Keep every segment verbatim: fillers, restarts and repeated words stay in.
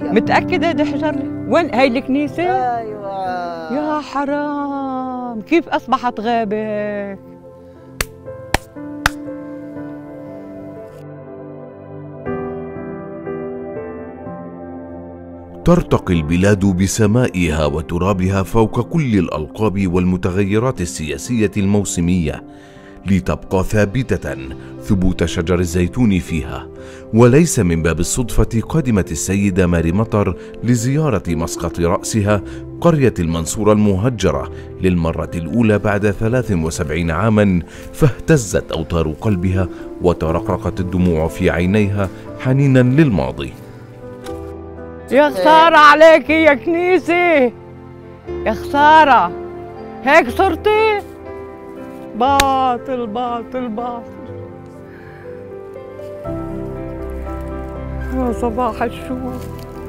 متأكدة ده حجر لي؟ وين هاي الكنيسة؟ ايوه. يا حرام، كيف أصبحت غابة هيك؟ ترتقي البلاد بسمائها وترابها فوق كل الألقاب والمتغيرات السياسية الموسمية، لتبقى ثابتة ثبوت شجر الزيتون فيها. وليس من باب الصدفة قدمت السيدة ماري مطر لزيارة مسقط رأسها قرية المنصورة المهجرة للمرة الأولى بعد ثلاث وسبعين عاما، فاهتزت أوتار قلبها وترقرقت الدموع في عينيها حنينا للماضي. يا خسارة عليك يا كنيسة، يا خسارة، هيك صرتي؟ باطل باطل باطل. يا صباح الشوق.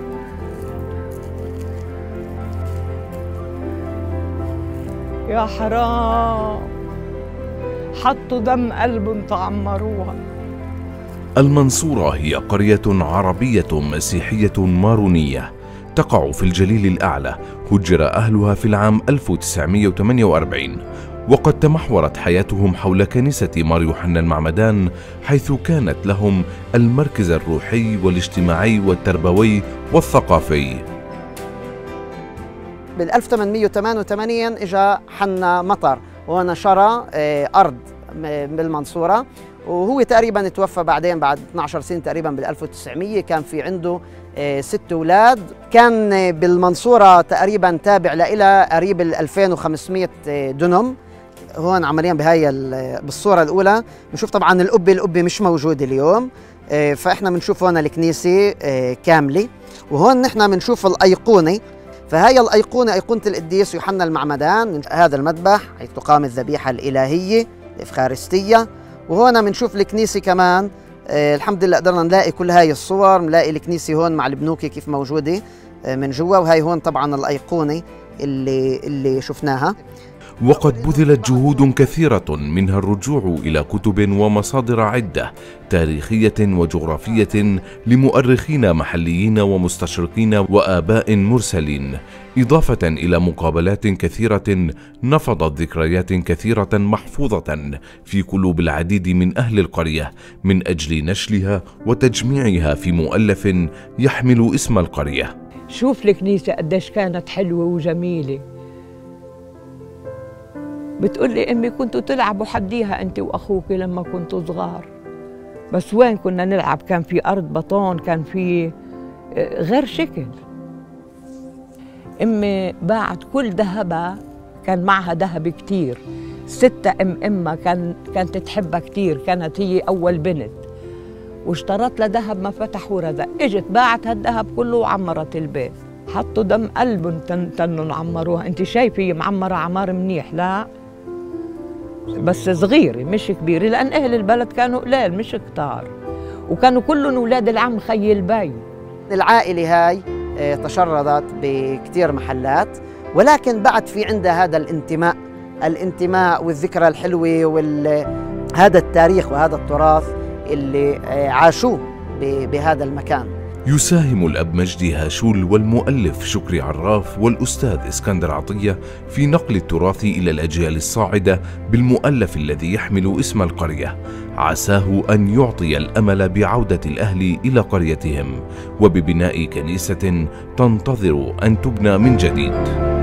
يا حرام، حطوا دم قلب تعمروها. المنصورة هي قرية عربية مسيحية مارونية تقع في الجليل الأعلى، هجر أهلها في العام ألف وتسعمائة وثمانية وأربعين، وقد تمحورت حياتهم حول كنيسة مار يوحنا المعمدان، حيث كانت لهم المركز الروحي والاجتماعي والتربوي والثقافي. بال ألف وثمانمائة وثمانية وثمانين اجى حنا مطر وهنا شرى ارض بالمنصورة، وهو تقريبا توفى بعدين بعد اثنعش سنة تقريبا بال ألف وتسعمائة. كان في عنده ست اولاد. كان بالمنصورة تقريبا تابع لإلى قريب ال ألفين وخمسمائة دنم. هون عمليا بهاي بالصورة الأولى بنشوف طبعا القبة القبة مش موجودة اليوم، فإحنا بنشوف هون الكنيسة كاملة، وهون نحن بنشوف الأيقونة. فهي الأيقونة أيقونة القديس يوحنا المعمدان. هذا المذبح حيث تقام الذبيحة الإلهية الإفخارستية، وهون بنشوف الكنيسة كمان. آه الحمد لله قدرنا نلاقي كل هاي الصور، نلاقي الكنيسة هون مع البنوكة كيف موجودة آه من جوا، وهي هون طبعا الأيقونة اللي اللي شفناها. وقد بذلت جهود كثيرة منها الرجوع إلى كتب ومصادر عدة تاريخية وجغرافية لمؤرخين محليين ومستشرقين وآباء مرسلين، إضافة إلى مقابلات كثيرة نفضت ذكريات كثيرة محفوظة في قلوب العديد من أهل القرية من أجل نشلها وتجميعها في مؤلف يحمل اسم القرية. شوف الكنيسة قديش كانت حلوة وجميلة. بتقول لي امي كنتوا تلعبوا حديها انت واخوك لما كنتوا صغار، بس وين كنا نلعب؟ كان في ارض بطون، كان في غير شكل. امي باعت كل ذهبها، كان معها ذهب كتير. ستة ام امها كان كانت تحبها كتير، كانت هي اول بنت، واشترت لها ذهب ما فتح ورزق. اجت باعت هالذهب كله وعمرت البيت. حطوا دم قلبهم تنوا عمروها. انت شايفه هي معمره عمار منيح، لا بس صغيرة مش كبيرة، لأن أهل البلد كانوا قلال مش كتار، وكانوا كلهم أولاد العم خي البي. العائلة هاي تشردت بكتير محلات، ولكن بعد في عندها هذا الانتماء الانتماء والذكرى الحلوة وهذا التاريخ وهذا التراث اللي عاشوه بهذا المكان. يساهم الأب مجدي هاشول والمؤلف شكري عراف والأستاذ اسكندر عطية في نقل التراث إلى الأجيال الصاعدة بالمؤلف الذي يحمل اسم القرية، عساه أن يعطي الأمل بعودة الأهل إلى قريتهم وببناء كنيسة تنتظر أن تبنى من جديد.